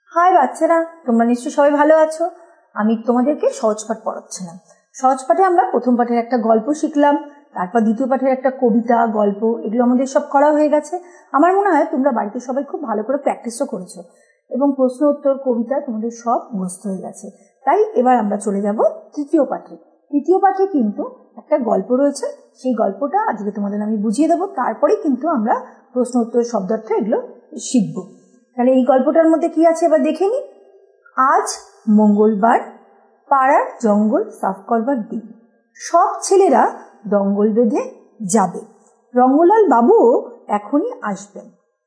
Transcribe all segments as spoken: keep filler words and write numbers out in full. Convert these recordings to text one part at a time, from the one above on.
High বাচ্চারা, তোমরা নিশ্চয়ই সবাই ভালো আছো। আমি তোমাদেরকে সহজ পাঠ পড়াচ্ছিলাম। সহজ পাঠে আমরা প্রথম পাঠের একটা গল্প শিখলাম, তারপর দ্বিতীয় পাঠের একটা কবিতা, গল্প, এগুলো আমাদের সব করা হয়ে গেছে। আমার মনে হয় তোমরা বাড়িতে সবাই খুব ভালো করে প্র্যাকটিসও করেছো এবং প্রশ্ন উত্তর, কবিতা তোমাদের সব মুখস্থ হয়ে গেছে। তাই এবার আমরা চলে যাব তৃতীয় পাঠে। তৃতীয় পাঠে কিন্তু একটা গল্প রয়েছে, সেই গল্পটা আজকে তোমাদের আমি বুঝিয়ে দেবো, তারপরেই কিন্তু আমরা প্রশ্ন উত্তর, শব্দার্থ এগুলো শিখবো। তাহলে এই গল্পটার মধ্যে কি আছে এবার দেখে নি। আজ মঙ্গলবার, পাড়ার জঙ্গল সাফ করবার দিন। সব ছেলেরা দঙ্গল বেঁধে যাবে। রঙ্গলাল বাবুও এখনই আসবেন,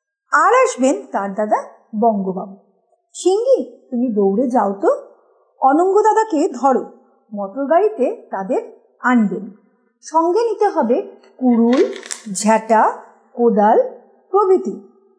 আর আসবেন তার দাদা বঙ্গবাবু। সিঙ্গি, তুমি দৌড়ে যাও তো, অনঙ্গ দাদাকে ধরো, মোটর গাড়িতে তাদের আনবেন। সঙ্গে নিতে হবে কুড়ুল, ঝ্যাঁটা, কোদাল প্রভৃতি।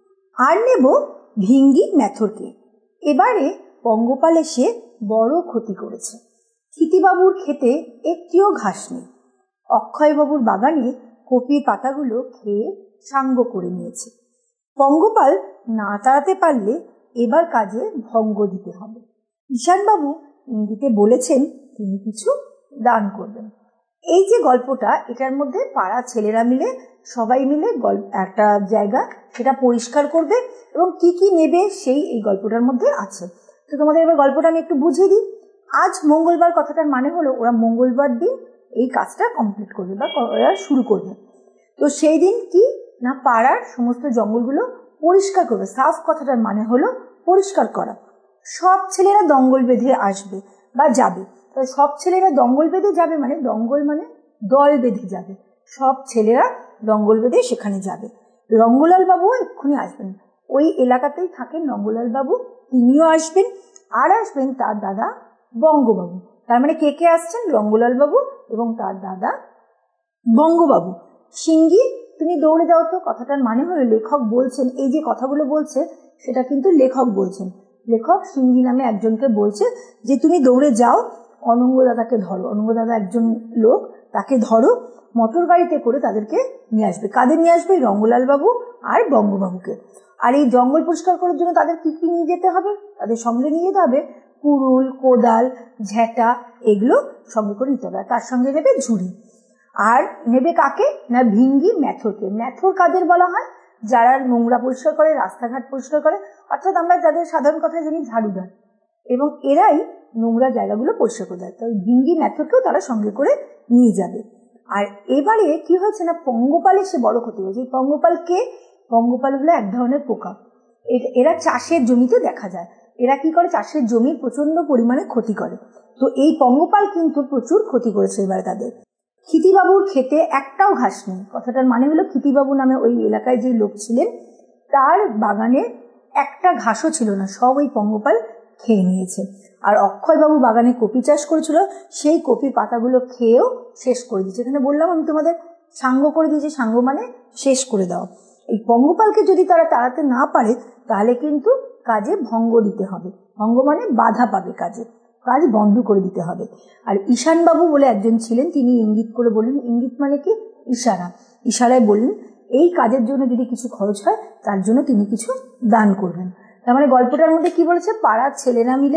আর নেব ভিঙ্গি মেথরকে। এবারে পঙ্গপাল এসে বড় ক্ষতি করেছে। ক্ষিতিবাবুর ক্ষেতে একটিও ঘাস নেই। অক্ষয়বাবুর বাগানে কপির পাতাগুলো খেয়ে সাঙ্গ করে নিয়েছে। পঙ্গপাল না তাড়াতে পারলে এবার কাজে ভঙ্গ দিতে হবে। ঈশানবাবু ইঙ্গিতে বলেছেন তিনি কিছু দান করবেন। এই যে গল্পটা, এটার মধ্যে পাড়া ছেলেরা মিলে সবাই মিলে একটা জায়গা সেটা পরিষ্কার করবে এবং কি কি নেবে সেই এই গল্পটার মধ্যে আছে। তো তোমাদের এবার গল্পটা আমি একটু বুঝিয়ে দিই। আজ মঙ্গলবার কথাটার মানে হলো ওরা মঙ্গলবার দিন এই কাজটা কমপ্লিট করবে বা ওরা শুরু করবে। তো সেই দিন কি না, পাড়ার সমস্ত জঙ্গলগুলো পরিষ্কার করবে। সাফ কথাটার মানে হলো পরিষ্কার করা। সব ছেলেরা দঙ্গল বেঁধে আসবে বা যাবে। সব ছেলেরা দঙ্গল বেঁধে যাবে মানে দঙ্গল মানে দল বেঁধে যাবে। সব ছেলেরা দঙ্গল বেঁধে সেখানে যাবে। রঙ্গলাল বাবু এক্ষুনি আসবেন, ওই এলাকাতেই থাকেন রঙ্গলাল বাবু, তিনিও আসবেন। আর আসবেন তার দাদা বঙ্গবাবু। তার মানে কে কে আসছেন? রঙ্গলাল বাবু এবং তার দাদা বঙ্গবাবু। সিঙ্গি, তুমি দৌড়ে যাও তো, কথাটার মানে হলো লেখক বলছেন, এই যে কথাগুলো বলছে সেটা কিন্তু লেখক বলছেন। লেখক সিঙ্গি নামে একজনকে বলছে যে তুমি দৌড়ে যাও, অনঙ্গ দাদাকে ধরো। অনঙ্গ দাদা একজন লোক, তাকে ধরো, মোটর গাড়িতে করে তাদেরকে নিয়ে আসবে। কাদের নিয়ে আসবে? রঙ্গলাল বাবু আর বঙ্গবাবুকে। আর এই জঙ্গল পরিষ্কার করার জন্য তাদের কি কি নিয়ে যেতে হবে? তাদের সঙ্গে নিয়ে যেতে হবে কুড়ুল, কোদাল, ঝ্যাঁটা, এগুলো সঙ্গে করে নিতে হবে। তার সঙ্গে নেবে ঝুড়ি। আর নেবে কাকে না, ভিঙ্গি মেথরকে। মেথর কাদের বলা হয়? যারা নোংরা পরিষ্কার করে, রাস্তাঘাট পরিষ্কার করে, অর্থাৎ আমরা যাদের সাধারণ কথা জানি ঝাড়ুদার, এবং এরাই নোংরা জায়গাগুলো পরিষ্কার করে দেয়। তাই ভিঙ্গি মেথরকেও তারা সঙ্গে করে নিয়ে যাবে। আর এবারে কি হয়েছে না, পঙ্গপাল এসে বড় ক্ষতি হয়েছে। পঙ্গপাল কে? পঙ্গপাল হলো এক ধরনের পোকা। এরা চাষের জমিতে দেখা যায়। এরা কি করে? চাষের জমি প্রচন্ড পরিমাণে ক্ষতি করে। তো এই পঙ্গপাল কিন্তু প্রচুর ক্ষতি করেছে এবারে তাদের। ক্ষিতিবাবুর ক্ষেতে একটাও ঘাস নেই। কথাটার মানে হলো ক্ষিতিবাবু নামে ওই এলাকায় যে লোক ছিলেন তার বাগানে একটা ঘাসও ছিল না, সব ওই পঙ্গপাল খেয়ে নিয়েছে। আর অক্ষয়বাবু বাগানে কপি চাষ করেছিল, সেই কপির পাতাগুলো খেয়েও শেষ করে দিয়েছে। এখানে বললাম আমি তোমাদের সাঙ্গ করে দিয়েছে। সাঙ্গ মানে শেষ করে দাও। এই পঙ্গপালকে যদি তারা তাড়াতে না পারে তাহলে কিন্তু কাজে ভঙ্গ দিতে হবে। ভঙ্গ মানে বাধা পাবে, কাজে কাজ বন্ধ করে দিতে হবে। আর ঈশানবাবু বলে একজন ছিলেন, তিনি ইঙ্গিত করে বললেন, ইঙ্গিত মানে কি? ইশারা। ইশারায় বললেন এই কাজের জন্য যদি কিছু খরচ হয় তার জন্য তিনি কিছু দান করবেন। তার মানে গল্পটার মধ্যে কি বলেছে? পাড়ার ছেলেরা মিলে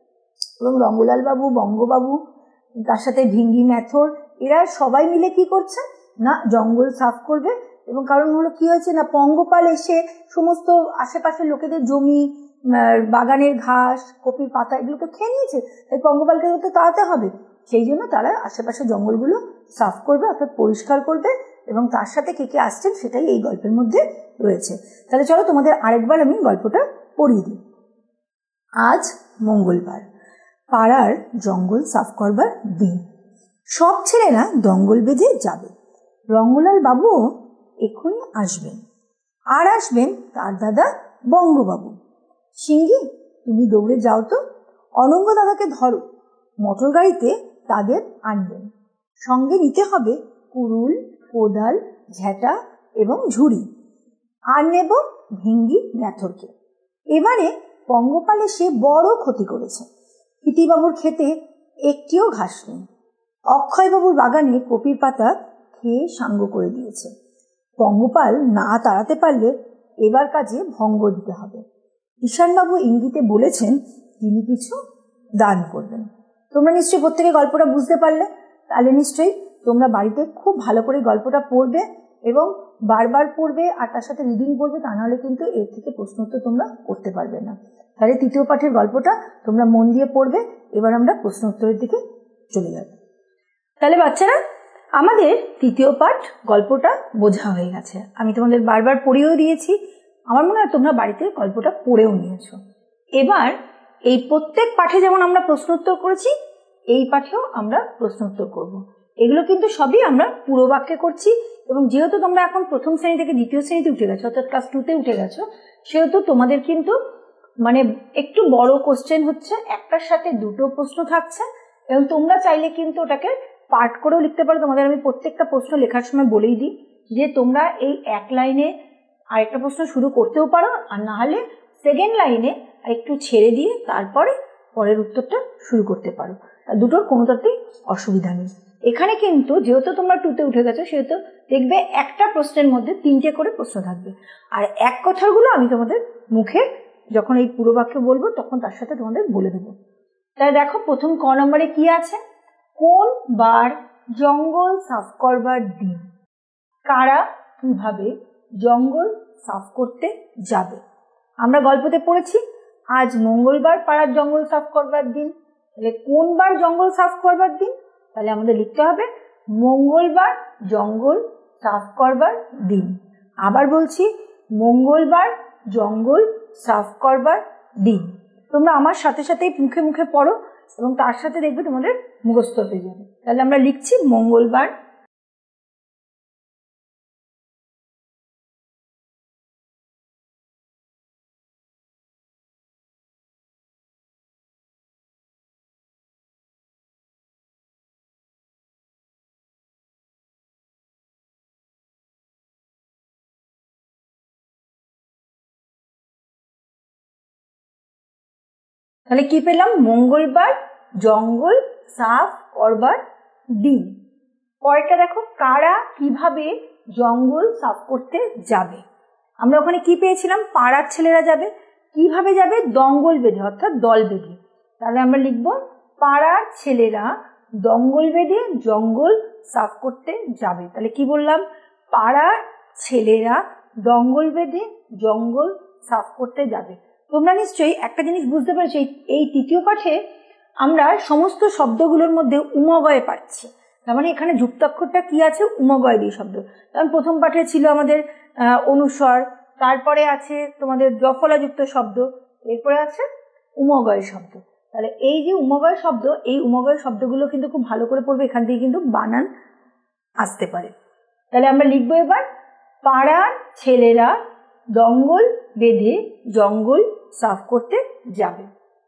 এবং রঙ্গলাল বাবু, বঙ্গবাবু, তার সাথে ভিঙ্গি মেথর, এরা সবাই মিলে কি করছে না, জঙ্গল সাফ করবে। এবং কারণ হলো কি হয়েছে না, পঙ্গপাল এসে সমস্ত আশেপাশের লোকেদের জমি, বাগানের ঘাস, কপির পাতা, এগুলো তো খেয়ে নিয়েছে। তাই পঙ্গপালকে তো তাড়াতে হবে। সেই জন্য তারা আশেপাশের জঙ্গলগুলো সাফ করবে, অর্থাৎ পরিষ্কার করবে। এবং তার সাথে কে কে আসছেন সেটাই এই গল্পের মধ্যে রয়েছে। তাহলে চলো তোমাদের আরেকবার আমি গল্পটা পড়িয়ে দিই। আজ মঙ্গলবার, পাড়ার জঙ্গল সাফ করবার দিন। সব ছেলেরা দঙ্গল বেঁধে যাবে। রঙ্গলাল বাবুও এক্ষুনি আসবেন, আর আসবেন তার দাদা বঙ্গবাবু। সিঙ্গি, তুমি দৌড়ে যাও তো, অনঙ্গ দাদাকে ধরো, মোটর গাড়িতে তাদের আনবেন। সঙ্গে নিতে হবে কুড়ুল, কোদাল, ঝ্যাঁটা এবং ঝুড়ি। আর নেব ভিঙ্গি মেথরকে। এবারে পঙ্গপাল এসে বড় ক্ষতি করেছে। ক্ষিতিবাবুর ক্ষেতে একটিও ঘাস নেই। অক্ষয়বাবুর বাগানে কপির পাতা খেয়ে সাঙ্গ করে দিয়েছে। পঙ্গপাল না তাড়াতে পারলে এবার কাজে ভঙ্গ দিতে হবে। ঈশানবাবু ইঙ্গিতে বলেছেন তিনি কিছু দান করবেন। তোমরা নিশ্চয়ই প্রত্যেকে গল্পটা বুঝতে পারলে। তাহলে নিশ্চয়ই তোমরা বাড়িতে খুব ভালো করে গল্পটা পড়বে এবং বারবার পড়বে আর তার সাথে রিডিং পড়বে, তা নাহলে কিন্তু এর থেকে প্রশ্ন উত্তর তোমরা করতে পারবে না। তাহলে তৃতীয় পাঠের গল্পটা তোমরা মন দিয়ে পড়বে। এবার আমরা প্রশ্ন উত্তরের দিকে চলে যাব। তাহলে বাচ্চারা, আমাদের তৃতীয় পাঠ গল্পটা বোঝা হয়ে গেছে। আমি তোমাদের বারবার পড়েও দিয়েছি, আমার মনে হয় তোমরা বাড়িতে গল্পটা পড়েও নিয়েছো। এবার এই প্রত্যেক পাঠে যেমন আমরা প্রশ্ন উত্তর করেছি, এই পাঠেও আমরা প্রশ্ন উত্তর করবো। এগুলো কিন্তু সবই আমরা পুরো বাক্যে করছি, এবং যেহেতু তোমরা এখন প্রথম শ্রেণী থেকে দ্বিতীয় শ্রেণীতে উঠে গেছো, অর্থাৎ ক্লাস টুতে উঠে গেছো, সেহেতু তোমাদের কিন্তু মানে একটু বড় কোশ্চেন হচ্ছে, একটার সাথে দুটো প্রশ্ন থাকছে, এবং তোমরা চাইলে কিন্তু ওটাকে পার্ট করেও লিখতে পারো। তোমাদের আমি প্রত্যেকটা প্রশ্ন লেখার সময় বলেই দিই যে তোমরা এই এক লাইনে আরেকটা প্রশ্ন শুরু করতেও পারো, আর না হলে সেকেন্ড লাইনে একটু ছেড়ে দিয়ে তারপরে পরের উত্তরটা শুরু করতে পারো। দুটোর কোনোটাতেই অসুবিধা নেই। এখানে কিন্তু যেহেতু তোমরা টুতে উঠে গেছো, সেহেতু দেখবে একটা প্রশ্নের মধ্যে তিনটে করে প্রশ্ন থাকবে, আর এক কথাগুলো আমি তোমাদের মুখে যখন এই পুরো বাক্য বলবো তখন তার সাথে তোমাদের বলে দেবো। তাই দেখো, প্রথম ক নম্বরে কি আছে? কোন বার জঙ্গল সাফ করবার দিন? কারা কিভাবে জঙ্গল সাফ করতে যাবে? আমরা গল্পতে পড়েছি আজ মঙ্গলবার পাড়ার জঙ্গল সাফ করবার দিন। তাহলে কোন বার জঙ্গল সাফ করবার দিন? তাহলে আমাদের লিখতে হবে মঙ্গলবার জঙ্গল সাফ করবার দিন। আবার বলছি, মঙ্গলবার জঙ্গল সাফ করবার দিন। তোমরা আমার সাথে সাথেই মুখে মুখে পড়ো এবং তার সাথে দেখবে তোমাদের মুখস্থ হয়ে যাবে। তাহলে আমরা লিখছি মঙ্গলবার তাহলে কি পেলাম? মঙ্গলবার জঙ্গল সাফ করবার দিন। পরেরটা দেখো, কারা কিভাবে জঙ্গল সাফ করতে যাবে? আমরা ওখানে কি পেয়েছিলাম? পাড়ার ছেলেরা যাবে। কিভাবে যাবে? দঙ্গল বেঁধে, অর্থাৎ দল বেঁধে। তাহলে আমরা লিখব পাড়ার ছেলেরা দঙ্গল বেঁধে জঙ্গল সাফ করতে যাবে। তাহলে কি বললাম? পাড়ার ছেলেরা দঙ্গল বেঁধে জঙ্গল সাফ করতে যাবে। তোমরা নিশ্চয়ই একটা জিনিস বুঝতে পেরেছো, এই তৃতীয় পাঠে আমরা সমস্ত শব্দগুলোর মধ্যে উমগয়ে পাচ্ছি। তার মানে এখানে যুক্তাক্ষরটা কি আছে? উমগয় দিয়ে শব্দ। কারণ প্রথম পাঠে ছিল আমাদের অনুস্বর, তারপরে আছে তোমাদের জফলাযুক্ত শব্দ, এরপরে আছে উমগয় শব্দ। তাহলে এই যে উমগয় শব্দ, এই উমগয় শব্দগুলো কিন্তু খুব ভালো করে পড়বে, এখান থেকে কিন্তু বানান আসতে পারে। তাহলে আমরা লিখবো এবার পাড়ার ছেলেরা দঙ্গল বেঁধে জঙ্গল সাফ করতে যাবে।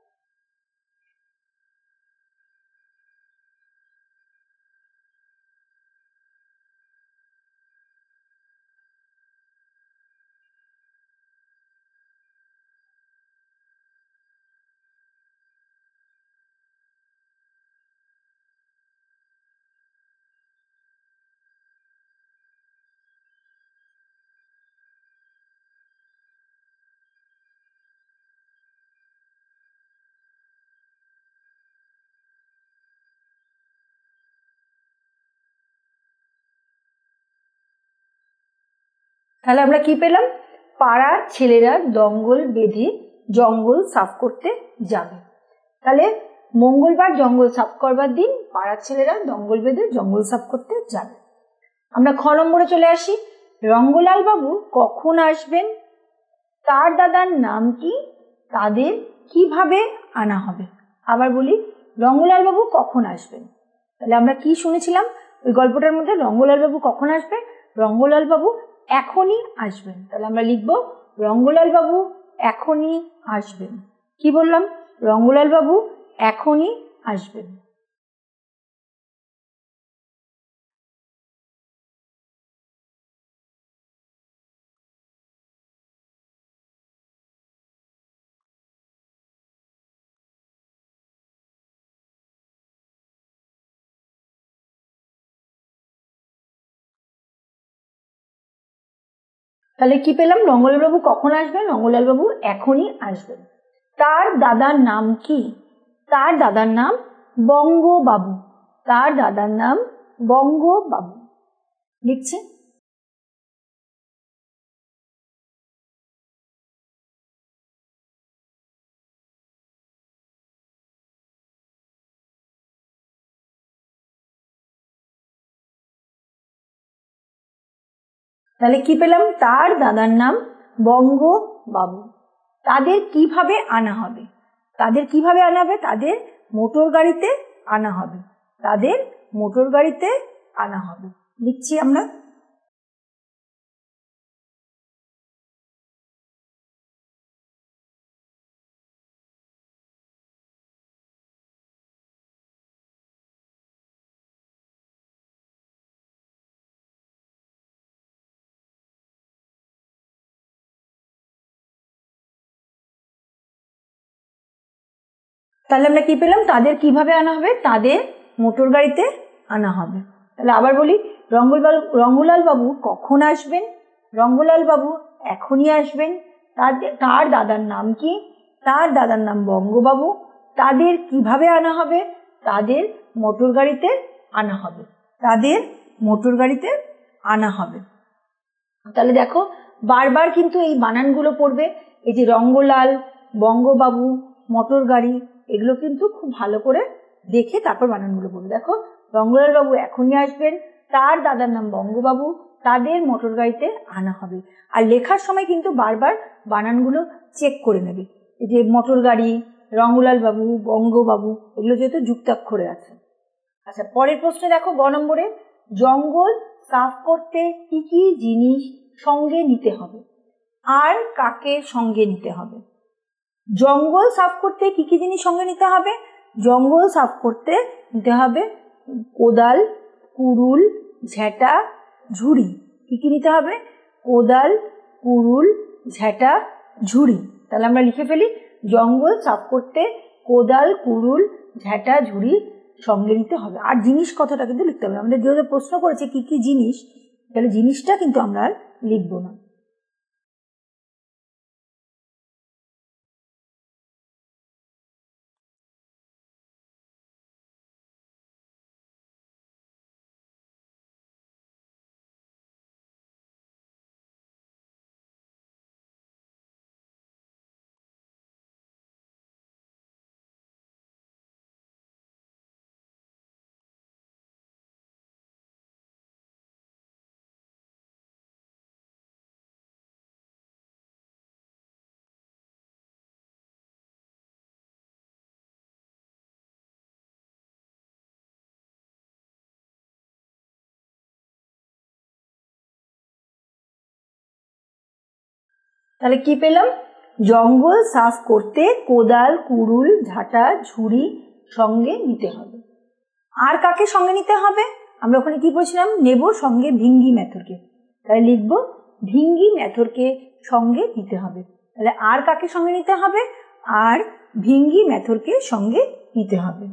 তাহলে আমরা কি পেলাম? পাড়ার ছেলেরা দঙ্গল বেঁধে জঙ্গল সাফ করতে যাবে। তাহলে মঙ্গলবার জঙ্গল সাফ করবার দিন পাড়ার ছেলেরা দঙ্গল বেঁধে জঙ্গল সাফ করতে যাবে। আমরা খ নম্বরে চলে আসি। রঙ্গলাল বাবু কখন আসবেন? তার দাদার নাম কি? তাদের কিভাবে আনা হবে? আবার বলি, রঙ্গলাল বাবু কখন আসবেন? তাহলে আমরা কি শুনেছিলাম ওই গল্পটার মধ্যে? রঙ্গলাল বাবু কখন আসবে? রঙ্গলাল বাবু এখনই আসবেন। তাহলে আমরা লিখব রঙ্গলাল বাবু এখনই আসবেন। কি বললাম? রঙ্গলাল বাবু এখনই আসবেন। তাহলে কি পেলাম? রঙ্গলাল বাবু কখন আসবেন? রঙ্গলাল বাবু এখনই আসবেন। তার দাদার নাম কি? তার দাদার নাম বঙ্গবাবু। তার দাদার নাম বঙ্গবাবু। লিখছি। তাহলে কি পেলাম? তার দাদার নাম বঙ্গবাবু। তাদের কিভাবে আনা হবে? তাদের কিভাবে আনা হবে? তাদের মোটর গাড়িতে আনা হবে। তাদের মোটর গাড়িতে আনা হবে। লিখছি আমরা। তাহলে আমরা কি পেলাম? তাদের কিভাবে আনা হবে? তাদের মোটর গাড়িতে আনা হবে। তাহলে আবার বলি, রঙ্গলাল রঙ্গলাল বাবু কখন আসবেন? রঙ্গলাল বাবু এখনই আসবেন। তাদের তার দাদার নাম কি? তার দাদার নাম বঙ্গবাবু। তাদের কিভাবে আনা হবে? তাদের মোটর গাড়িতে আনা হবে। তাদের মোটর গাড়িতে আনা হবে। তাহলে দেখো, বারবার কিন্তু এই বানানগুলো পড়বে। এই যে রঙ্গলাল, বঙ্গবাবু, মোটর গাড়ি, এগুলো কিন্তু খুব ভালো করে দেখে তারপর বানানগুলো পড়বে। দেখো, রঙ্গলাল বাবু এখনই আসবেন, তার দাদার নাম বঙ্গবাবু, তাদের মোটর গাড়িতে আনা হবে। আর লেখার সময় কিন্তু বারবার বানানগুলো চেক করে নেবে। এই যে মোটর গাড়ি, রঙ্গলাল বাবু, বঙ্গবাবু, এগুলো যেহেতু যুক্তাক্ষরে আছে। আচ্ছা, পরের প্রশ্নে দেখো, গ নম্বরে, জঙ্গল সাফ করতে কি কি জিনিস সঙ্গে নিতে হবে? আর কাকে সঙ্গে নিতে হবে? জঙ্গল সাফ করতে কি কি জিনিস সঙ্গে নিতে হবে? জঙ্গল সাফ করতে নিতে হবে কোদাল, কুড়ুল, ঝেঁটা, ঝুড়ি। কি কি নিতে হবে? কোদাল, কুড়ুল, ঝেঁটা, ঝুড়ি। তাহলে আমরা লিখে ফেলি, জঙ্গল সাফ করতে কোদাল, কুড়ুল, ঝেঁটা, ঝুড়ি সঙ্গে নিতে হবে। আর জিনিস কথাটা কিন্তু লিখতে হবে। আমাদের যেহেতু প্রশ্ন করেছে কি কি জিনিস, তাহলে জিনিসটা কিন্তু আমরা আর লিখবো না। তাহলে কি পেলাম? জঙ্গল সাফ করতে কোদাল, কুড়ুল, ঝাঁটা, ঝুড়ি সঙ্গে নিতে হবে। আর কাকে সঙ্গে নিতে হবে? আমরা ওখানে কি বলছিলাম? নেব সঙ্গে ভিঙ্গি মেথরকে। তাহলে লিখবো, ভিঙ্গি মেথরকে সঙ্গে নিতে হবে। তাহলে আর কাকে সঙ্গে নিতে হবে? আর ভিঙ্গি মেথরকে সঙ্গে নিতে হবে।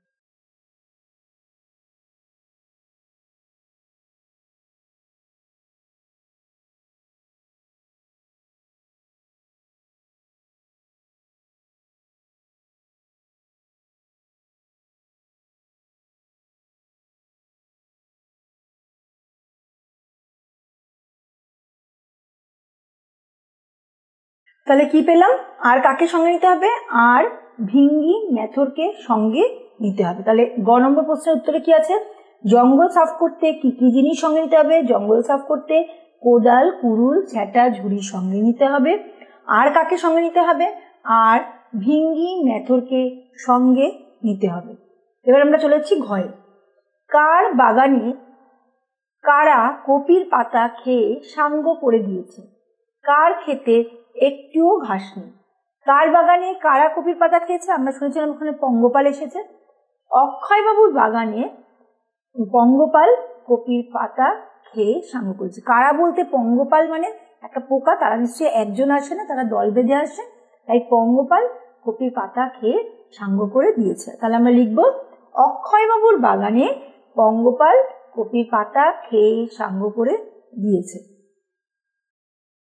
তাহলে কি পেলাম? আর কাকে সঙ্গে নিতে হবে? আর ভিঙ্গি মেথরকে সঙ্গে নিতে হবে। তাহলে গ নম্বর প্রশ্নের উত্তরে কি আছে? জঙ্গল সাফ করতে কি কি জিনিস সঙ্গে নিতে হবে? জঙ্গল সাফ করতে কোদাল, কুড়ুল, ঝেঁটা, ঝুড়ি সঙ্গে নিতে হবে। আর কাকে সঙ্গে নিতে হবে? আর ভিঙ্গি মেথরকে সঙ্গে নিতে হবে। এবার আমরা চলে যাচ্ছি ঘয়ে। কার বাগানে কারা কপির পাতা খেয়ে সাঙ্গ করে দিয়েছে? কার খেতে একটুও ঘাস নেই? কার বাগানে কারা কপির পাতা খেয়েছে? আমরা শুনেছিলাম ওখানে পঙ্গপাল এসেছে। অক্ষয়বাবুর বাগানে পঙ্গপাল কপির পাতা খেয়ে সাঙ্গ করেছে। কারা বলতে পঙ্গপাল মানে একটা পোকা, তারা নিশ্চয়ই একজন আসে না, তারা দল বেঁধে আসে। তাই পঙ্গপাল কপির পাতা খেয়ে সাঙ্গ করে দিয়েছে। তাহলে আমরা লিখবো, অক্ষয়বাবুর বাগানে পঙ্গপাল কপির পাতা খেয়ে সাঙ্গ করে দিয়েছে।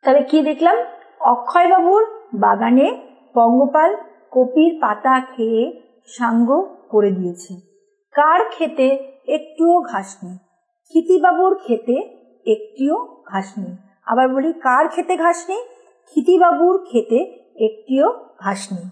তাহলে কি দেখলাম? অক্ষয়বাবুর বাগানে পঙ্গপাল কপির পাতা খেয়ে সাঙ্গ করে দিয়েছে। কার খেতে একটুও ঘাস নেই? ক্ষিতিবাবুর খেতে একটিও ঘাস নেই। আবার বলি, কার খেতে ঘাস নেই? ক্ষিতিবাবুর খেতে একটিও ঘাস নেই।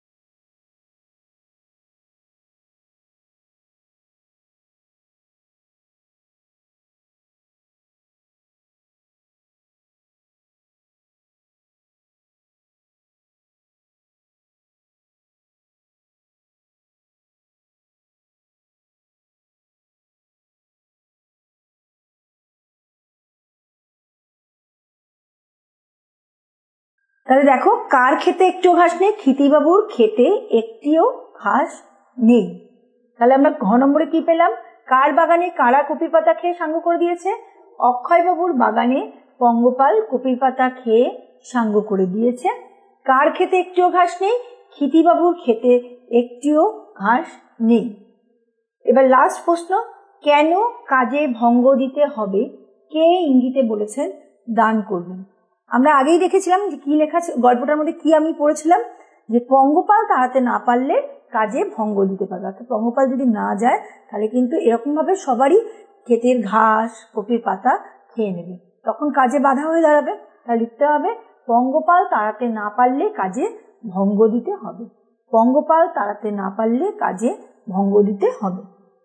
তাহলে দেখো, কার খেতে একটিও ঘাস নেই? ক্ষিতিবাবুর খেতে একটিও ঘাস নেই। তাহলে আমরা ঘ নম্বরে কি পেলাম? কার বাগানে কারা কপির পাতা খেয়ে সাঙ্গ করে দিয়েছে? অক্ষয়বাবুর বাগানে পঙ্গপাল কপির পাতা খেয়ে সাঙ্গ করে দিয়েছে। কার খেতে একটিও ঘাস নেই? ক্ষিতিবাবুর খেতে একটিও ঘাস নেই। এবার লাস্ট প্রশ্ন, কেন কাজে ভঙ্গ দিতে হবে? কে ইঙ্গিতে বলেছেন দান করবেন? আমরা আগেই দেখেছিলাম যে কি লেখা, গল্পটার মধ্যে কি আমি পড়েছিলাম, যে পঙ্গপাল তাড়াতে না পারলে কাজে ভঙ্গ দিতে পারবে। অর্থাৎ পঙ্গপাল যদি না যায় তাহলে কিন্তু এরকম ভাবে সবারই ক্ষেতের ঘাস কপির পাতা খেয়ে নেবে, তখন কাজে বাধা হয়ে দাঁড়াবে। তাহলে লিখতে হবে, পঙ্গপাল তাড়াতে না পারলে কাজে ভঙ্গ দিতে হবে। পঙ্গপাল তাড়াতে না পারলে কাজে ভঙ্গ দিতে হবে।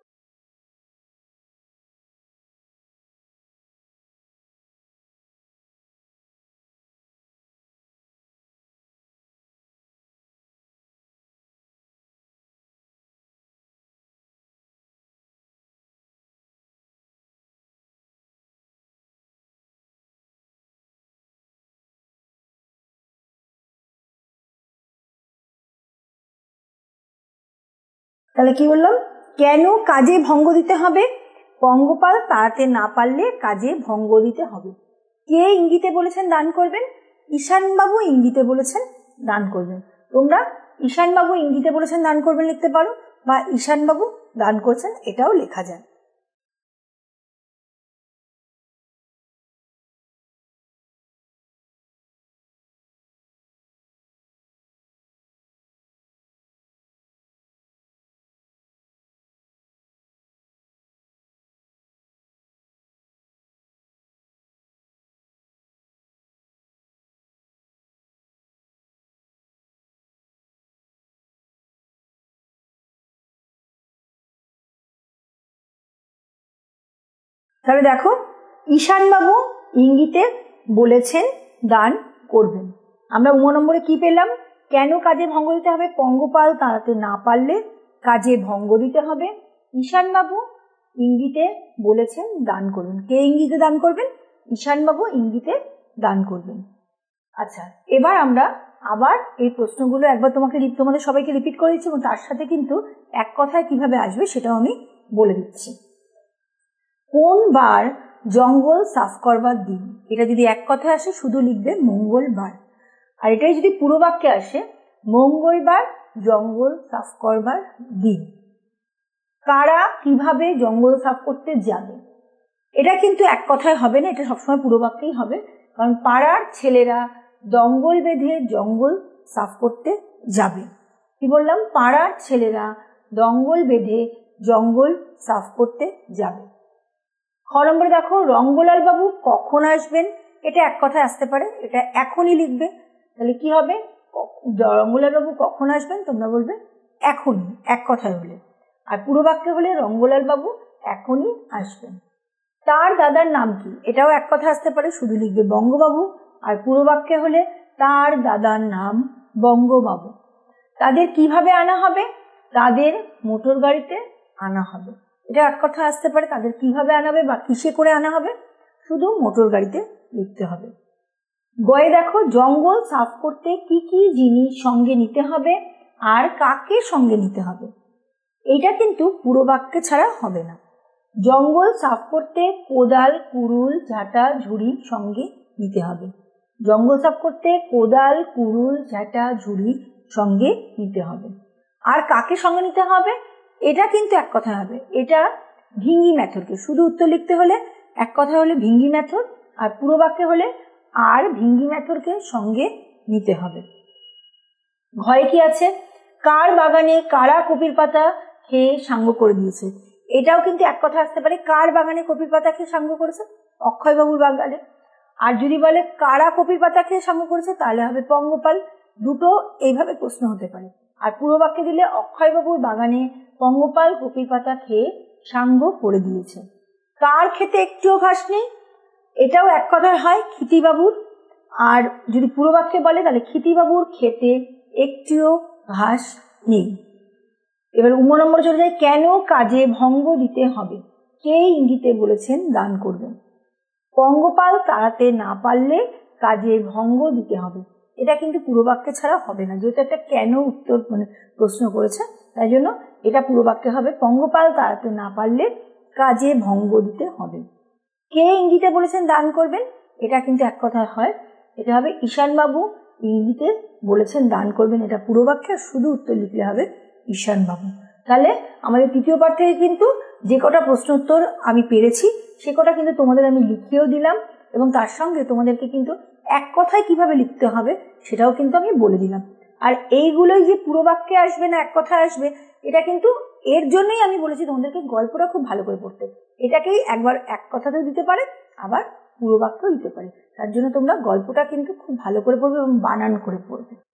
তাহলে কি বললাম? কেন কাজে ভঙ্গ দিতে হবে? পঙ্গপাল তাড়াতে না পারলে কাজে ভঙ্গ দিতে হবে। কে ইঙ্গিতে বলেছেন দান করবেন? ঈশানবাবু ইঙ্গিতে বলেছেন দান করবেন। তোমরা ঈশানবাবু ইঙ্গিতে বলেছেন দান করবেন লিখতে পারো, বা ঈশানবাবু দান করছেন এটাও লেখা যায়। তাহলে দেখো, ঈশানবাবু ইঙ্গিতে বলেছেন দান করবেন। আমরা উম নম্বরে কি পেলাম? কেন কাজে ভঙ্গ দিতে হবে? পঙ্গপাল তাড়াতে না পারলে কাজে ভঙ্গ দিতে হবে। ঈশানবাবু ইঙ্গিতে বলেছেন দান করবেন। কে ইঙ্গিতে দান করবেন? ঈশানবাবু ইঙ্গিতে দান করবেন। আচ্ছা, এবার আমরা আবার এই প্রশ্নগুলো একবার তোমাকে তোমাদের সবাইকে রিপিট করে দিচ্ছি, এবং তার সাথে কিন্তু এক কথায় কিভাবে আসবে সেটাও আমি বলে দিচ্ছি। কোন বার জঙ্গল সাফ করবার দিন? এটা যদি এক কথায় আসে শুধু লিখবে মঙ্গলবার। আর এটাই যদি পুরো বাক্যে আসে, মঙ্গলবার জঙ্গল সাফ করবার দিন। কারা কিভাবে জঙ্গল সাফ করতে যাবে? এটা কিন্তু এক কথায় হবে না, এটা সবসময় পুরো বাক্যেই হবে, কারণ পাড়ার ছেলেরা জঙ্গল বেঁধে জঙ্গল সাফ করতে যাবে। কি বললাম? পাড়ার ছেলেরা জঙ্গল বেঁধে জঙ্গল সাফ করতে যাবে। খ নম্বরে দেখো, রঙ্গলাল বাবু কখন আসবেন? এটা এক কথায় আসতে পারে, এটা এখনই লিখবে। তাহলে কি হবে? রঙ্গলাল বাবু কখন আসবেন? তোমরা বলবে এখনই, এক কথায় হলে। আর পুরো বাক্যে হলে রঙ্গলাল বাবু এখনই আসবেন। তার দাদার নাম কি? এটাও এক কথা আসতে পারে, শুধু লিখবে বঙ্গবাবু। আর পুরো বাক্যে হলে তার দাদার নাম বঙ্গবাবু। তাদের কিভাবে আনা হবে? তাদের মোটর গাড়িতে আনা হবে। এটা এক কথা আসতে পারে, তাদের কিভাবে আনাবে বা কিসে করে আনা হবে, শুধু মোটর গাড়িতে লিখতে হবে। গয়ে দেখো, জঙ্গল সাফ করতে কি কি জিনিস সঙ্গে নিতে হবে আর কাকে সঙ্গে নিতে হবে। এটা কিন্তু পুরো বাক্যে ছাড়া হবে না। জঙ্গল সাফ করতে কোদাল কুড়ুল ঝাঁটা ঝুড়ি সঙ্গে নিতে হবে। জঙ্গল সাফ করতে কোদাল কুড়ুল ঝাঁটা ঝুড়ি সঙ্গে নিতে হবে। আর কাকে সঙ্গে নিতে হবে? এটা কিন্তু এক কথা হবে, এটা ভিঙ্গি মেথডকে। শুধু উত্তর লিখতে হলে এক কথা হলে ভিঙ্গি মেথড, আর পুরো বাক্যে হলে আর ভিঙ্গি মেথরকে সঙ্গে নিতে হবে। ঘয়ে কি আছে? কার বাগানে কারা কপির পাতা খেয়ে সাঙ্গ করে দিয়েছে। এটাও কিন্তু এক কথা আসতে পারে, কার বাগানে কপির পাতা খেয়ে সাঙ্গ করেছে? অক্ষয়বাবুর বাগানে। আর যদি বলে কারা কপির পাতা খেয়ে সাঙ্গ করেছে, তাহলে হবে পঙ্গপাল। দুটো এইভাবে প্রশ্ন হতে পারে। আর পুরো বাক্যে দিলে অক্ষয়বাবুর বাগানে পঙ্গপাল কপির পাতা খেয়ে সাঙ্গ করে দিয়েছে। কার খেতে একটুও ঘাস নেই, এটাও এক কথায় হয় ক্ষিতিবাবুর। আর যদি পুরো বাক্যে বলে তাহলে ক্ষিতিবাবুর খেতে একটুও ঘাস নেই। এবার উম নম্বর চলে যায়, কেন কাজে ভঙ্গ দিতে হবে? কে ইঙ্গিতে বলেছেন দান করবেন? পঙ্গপাল তাড়াতে না পারলে কাজে ভঙ্গ দিতে হবে। এটা কিন্তু পুরো বাক্যে ছাড়া হবে না, যেহেতু একটা কেন উত্তর মানে প্রশ্ন করেছে, তাই জন্য এটা পুরো বাক্যে হবে, পঙ্গপাল তাড়াতে না পারলে কাজে ভঙ্গ দিতে হবে। কে ইঙ্গিতে বলেছেন দান করবেন? এটা কিন্তু এক কথায় হয়, এটা হবে ঈশানবাবু ইঙ্গিতে বলেছেন দান করবেন। এটা পুরো বাক্যে, শুধু উত্তর লিখলে হবে ঈশানবাবু। তাহলে আমাদের তৃতীয় পাঠ থেকে কিন্তু যে কটা প্রশ্ন উত্তর আমি পেরেছি সে কটা কিন্তু তোমাদের আমি লিখিয়েও দিলাম, এবং তার সঙ্গে তোমাদেরকে কিন্তু এক কথায় কিভাবে লিখতে হবে সেটাও কিন্তু আমি বলে দিলাম। আর এইগুলোই যে পুরো বাক্যে আসবে না এক কথায় আসবে, এটা কিন্তু এর জন্যই আমি বলেছি তোমাদেরকে গল্পটা খুব ভালো করে পড়তে। এটাকেই একবার এক কথাতেও দিতে পারে, আবার পুরো বাক্যও দিতে পারে। তার জন্য তোমরা গল্পটা কিন্তু খুব ভালো করে পড়বে এবং বানান করে পড়বে।